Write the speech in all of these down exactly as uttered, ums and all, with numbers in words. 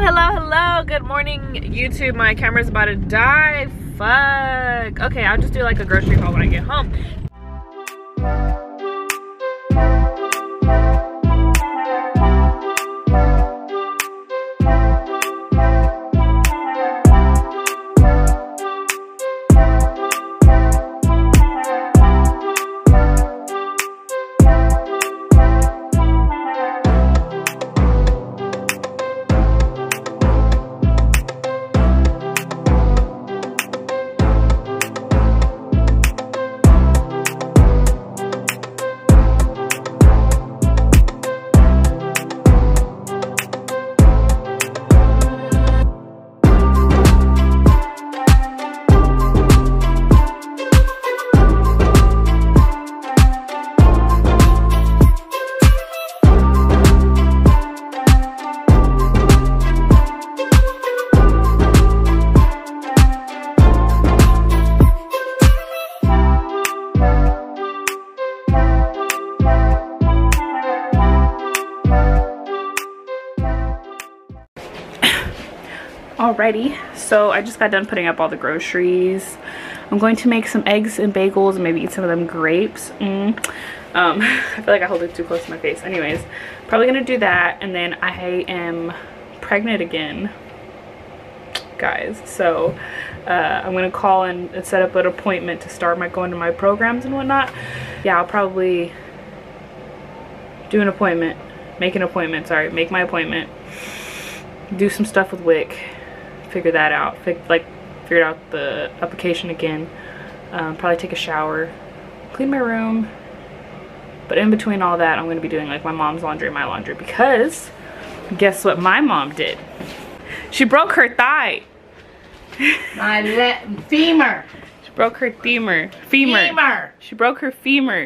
hello, hello. Good morning, YouTube. My camera's about to die. Fuck. Okay, I'll just do like a grocery haul when I get home. Alrighty, so I just got done putting up all the groceries. I'm going to make some eggs and bagels and maybe eat some of them grapes. Mm. Um, I feel like I hold it too close to my face. Anyways, probably gonna do that, and then I am pregnant again, guys. So uh, I'm gonna call and set up an appointment to start my going to my programs and whatnot. Yeah, I'll probably do an appointment, make an appointment. Sorry, make my appointment. Do some stuff with Wick. Figure that out, Fig like figure out the application again, um, probably take a shower, clean my room, but in between all that I'm going to be doing like my mom's laundry and my laundry, because guess what my mom did? She broke her thigh. My le femur. She broke her femur. Femur. Femur. She broke her femur.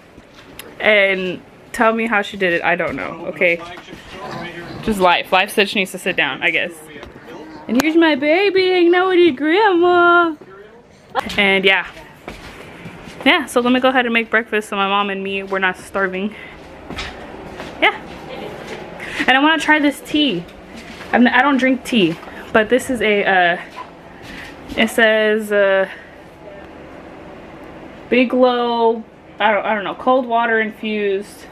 And tell me how she did it. I don't know. Okay. Just life. Life said she needs to sit down, I guess. And here's my baby hanging out with your grandma. And yeah. Yeah, so let me go ahead and make breakfast so my mom and me, we're not starving. Yeah. And I want to try this tea. I'm, I don't drink tea, but this is a, uh, it says, uh, Bigelow, I don't, I don't know, cold water infused.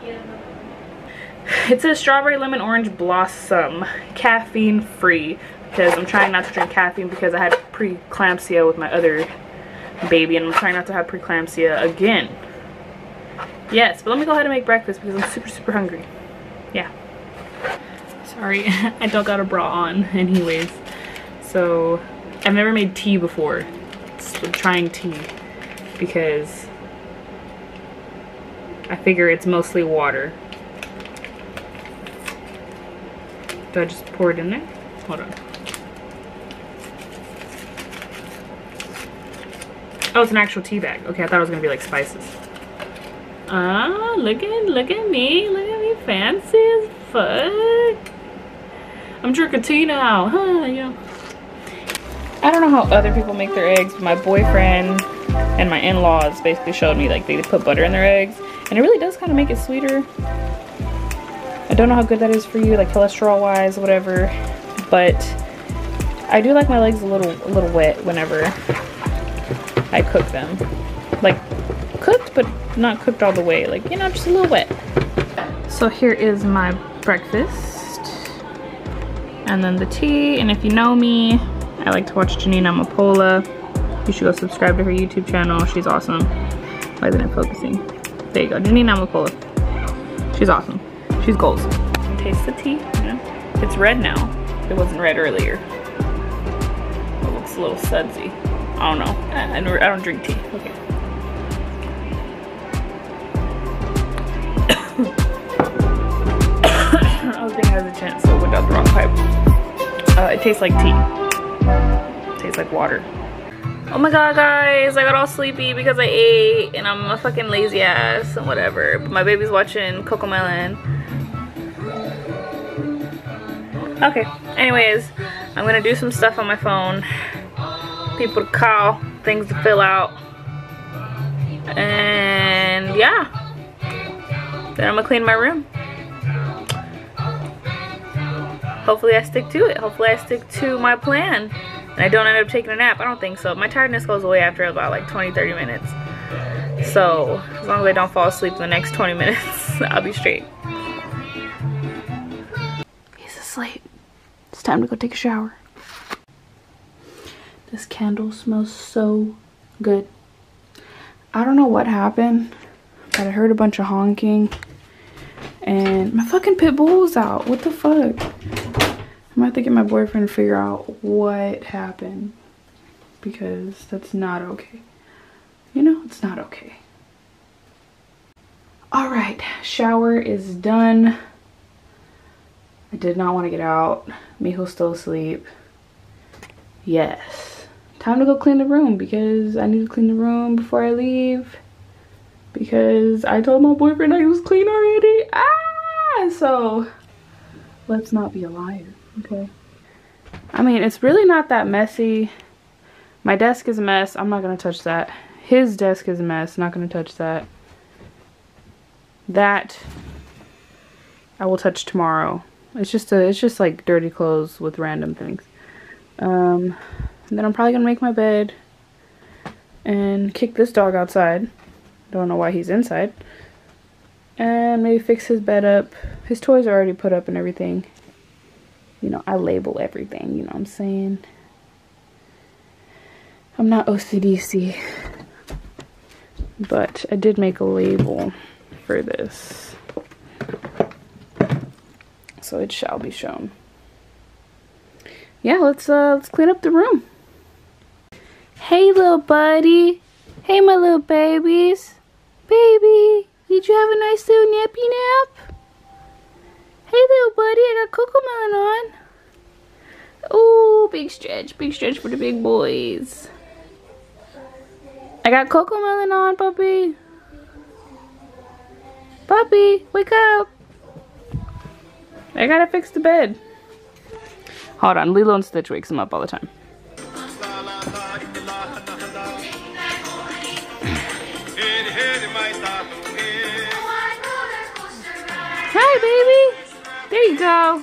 It says strawberry lemon orange blossom, caffeine free, because I'm trying not to drink caffeine because I had preeclampsia with my other baby, and I'm trying not to have preeclampsia again. Yes, but let me go ahead and make breakfast because I'm super super hungry. Yeah. Sorry, I don't got a bra on anyways. So I've never made tea before. So I'm trying tea because I figure it's mostly water. Do I just pour it in there? Hold on. Oh, it's an actual tea bag. Okay, I thought it was gonna be like spices. Ah, look at look at me. Look at me, fancy as fuck. I'm drinking tea now, huh? You know. I don't know how other people make their eggs, but my boyfriend and my in-laws basically showed me like they put butter in their eggs, and it really does kind of make it sweeter. I don't know how good that is for you, like cholesterol wise, whatever, but I do like my legs a little a little wet whenever I cook them. Like cooked, but not cooked all the way, like, you know, just a little wet. So here is my breakfast, and then the tea. And if you know me, I like to watch Janine Amapola. You should go subscribe to her YouTube channel. She's awesome. Why isn't it focusing? There you go, Janine Amapola. She's awesome. She's goals. Taste the tea. Yeah. It's red now. It wasn't red earlier. It looks a little sudsy. I don't know. I, I don't drink tea. Okay. I was thinking I had a chance, so I went down the wrong pipe. Uh, it tastes like tea. It tastes like water. Oh my god, guys, I got all sleepy because I ate, and I'm a fucking lazy ass and whatever. But my baby's watching Cocomelon. Okay, anyways, I'm gonna do some stuff on my phone. People to call, things to fill out. And yeah. Then I'm gonna clean my room. hopefully I stick to it. Hopefully I stick to my plan and I don't end up taking a nap. I don't think so. My tiredness goes away after about like twenty, thirty minutes. So as long as I don't fall asleep in the next twenty minutes, I'll be straight. He's asleep. It's time to go take a shower. This candle smells so good. I don't know what happened, but I heard a bunch of honking and my fucking pit bull was out. What the fuck? I'm gonna have to get my boyfriend to figure out what happened, because that's not okay. You know, it's not okay. All right, shower is done. I did not want to get out. Mijo's still asleep. Yes. Time to go clean the room, because I need to clean the room before I leave. Because I told my boyfriend I was clean already. Ah! So, let's not be a liar, okay? I mean, it's really not that messy. My desk is a mess. I'm not going to touch that. His desk is a mess. Not going to touch that. That I will touch tomorrow. It's just a, it's just like dirty clothes with random things. Um, and then I'm probably gonna make my bed and kick this dog outside. Don't know why he's inside. And maybe fix his bed up. His toys are already put up and everything. You know, I label everything. You know what I'm saying? I'm not O C D C, but I did make a label for this, so it shall be shown. Yeah, let's uh let's clean up the room. Hey little buddy. Hey my little babies. Baby, did you have a nice little nappy nap? Hey little buddy, I got Cocomelon on. Oh, big stretch, big stretch for the big boys. I got Cocomelon on, puppy. Puppy, wake up. I gotta fix the bed. Hold on, Lilo and Stitch wakes him up all the time. Hi, baby. There you go.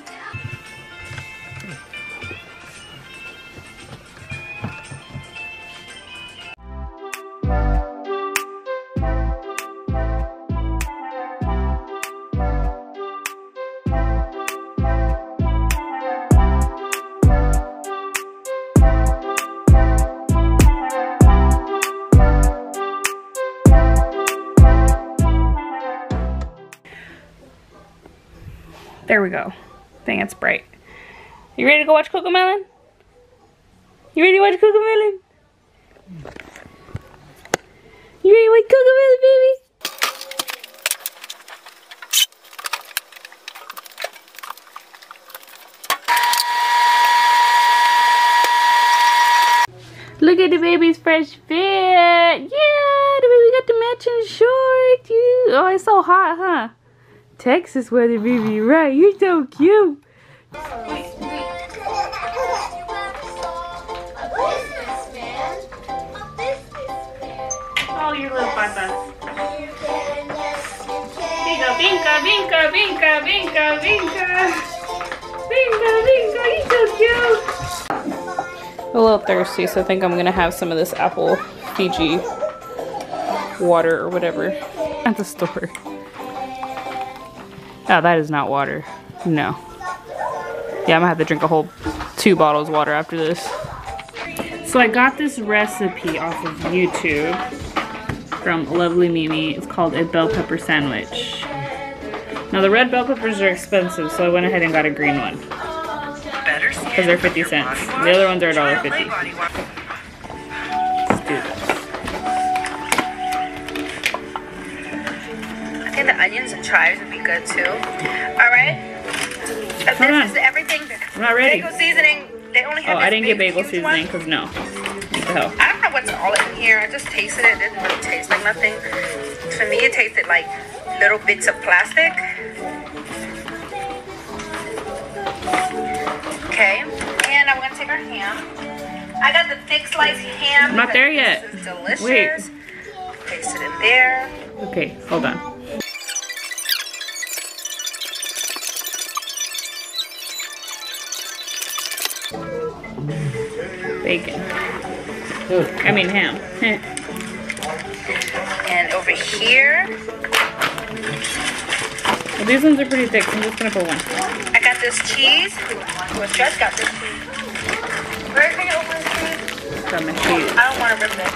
There we go. Dang, it's bright. You ready to go watch Cocomelon? You ready to watch Cocomelon? You ready to watch Cocomelon, baby? Look at the baby's fresh fit. Yeah, the baby got the matching shorts. Yeah. Oh, it's so hot, huh? Texas weather, baby, right? You're so cute. Oh, your little patas. Binka, binka, binka, binka, binka, binka. Binka, binka, you're so cute. I'm a little thirsty, so I think I'm gonna have some of this apple Fiji water or whatever at the store. Oh, that is not water. No. Yeah, I'm gonna have to drink a whole two bottles of water after this. So I got this recipe off of YouTube from Lovely Mimi. It's called a bell pepper sandwich. Now the red bell peppers are expensive, so I went ahead and got a green one. Because they're fifty cents. The other ones are a dollar fifty. Let's do this. I think the onions and chives would be good too. Alright? This on. is everything. I'm not ready. Bagel seasoning. They only have Oh, this I didn't get big, bagel huge seasoning one. because no. What the hell? I don't know what's all in here. I just tasted it. It didn't really taste like nothing. For me, it tasted like little bits of plastic. Okay, and I'm gonna take our ham. I got the thick sliced ham. I'm not there yet. This is delicious. Wait. Place it in there. Okay, hold on. bacon. I mean ham. And over here, Well, these ones are pretty thick, so I'm just gonna put one. I got this cheese. Well, Jess got this cheese. Where can you open this cheese? Got my cheese. I don't want to rip it.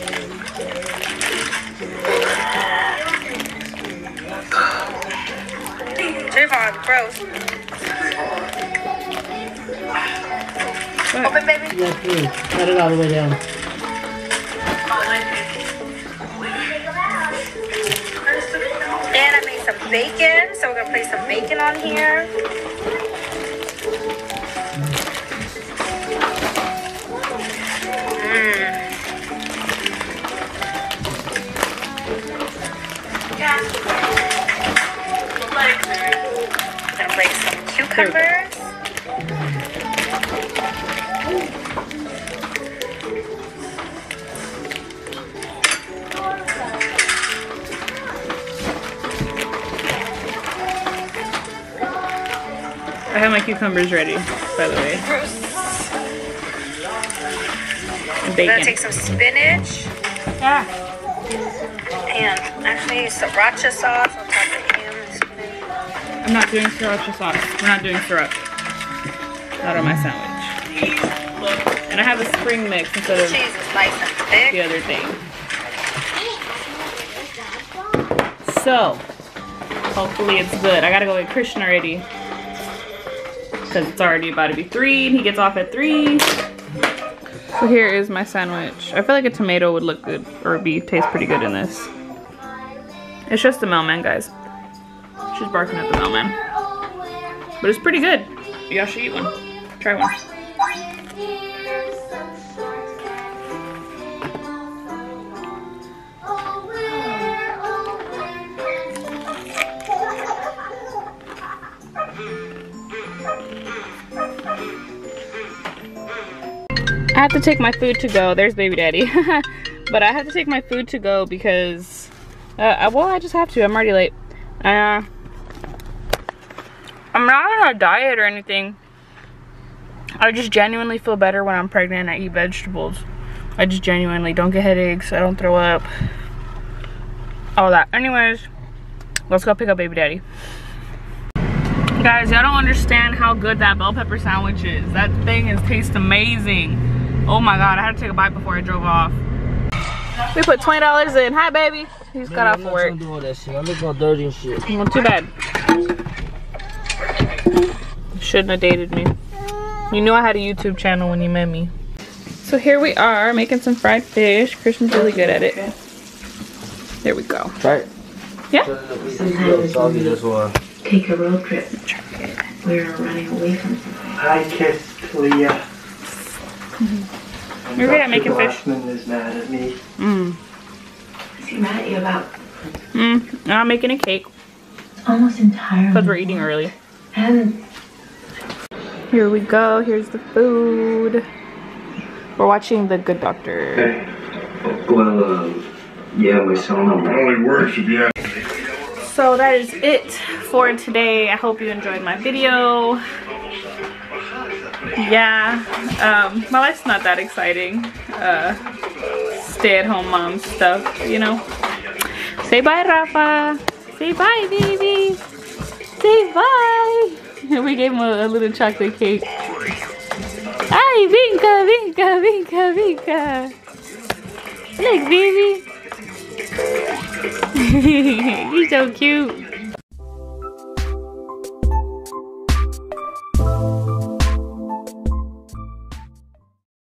Trayvon, gross. What? Open, baby. Yeah, please. Cut it all the way down. And I made some bacon, so we're gonna place some bacon on here. Mmm. I'm gonna place some cucumbers. I have my cucumbers ready, by the way. And I'm gonna bacon. take some spinach Ah. and actually sriracha sauce on top of the ham and spinach. I'm not doing sriracha sauce. We're not doing sriracha. Not on my sandwich. And I have a spring mix instead of Cheese is nice and thick. the other thing. So, hopefully it's good. I gotta go get Christian already. Because it's already about to be three and he gets off at three. So here is my sandwich. I feel like a tomato would look good or be taste pretty good in this. It's just the mailman, guys. She's barking at the mailman. But it's pretty good. Y'all should eat one. Try one. I have to take my food to go. There's baby daddy. But I have to take my food to go because, uh, well, I just have to. I'm already late. Uh, I'm not on a diet or anything. I just genuinely feel better when I'm pregnant and I eat vegetables. I just genuinely don't get headaches. I don't throw up. All that. Anyways, let's go pick up baby daddy. Guys, y'all don't understand how good that bell pepper sandwich is. That thing is tastes amazing. Oh my god, I had to take a bite before I drove off. We put twenty dollars in. Hi, baby. He just got off I'm not work. trying to do all that shit. I look all dirty and shit. Well, too bad. Shouldn't have dated me. You knew I had a YouTube channel when you met me. So here we are making some fried fish. Christian's really good at it. There we go. Try it. Yeah. Sometimes I'll get this one. take a road trip. We're running away from something. I kissed Leah. You're good at making fish. Glassman is mad at me. Mm. What's he mad at you about? Mm. I'm making a cake It's almost entirely. because we're eating early. And Here we go. Here's the food. We're watching The Good Doctor. Okay. Well, um, yeah, my cell number. Only works if you have. So that is it for today. I hope you enjoyed my video. Yeah, um, my life's not that exciting. Uh, stay-at-home mom stuff, you know. Say bye, Rafa. Say bye, baby. Say bye. We gave him a, a little chocolate cake. Hi, Vinka, Vinka, Vinka, Vinka. Look, baby. You're so cute.